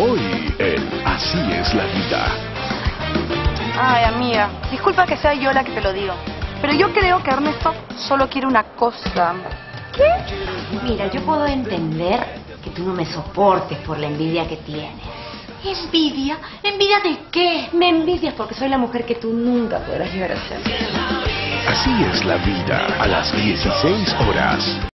Hoy en Así es la vida. Ay, amiga, disculpa que sea yo la que te lo digo, pero yo creo que Ernesto solo quiere una cosa. ¿Qué? Mira, yo puedo entender que tú no me soportes por la envidia que tienes. ¿Envidia? ¿Envidia de qué? Me envidias porque soy la mujer que tú nunca podrás llegar a ser. Así es la vida, a las 16 horas.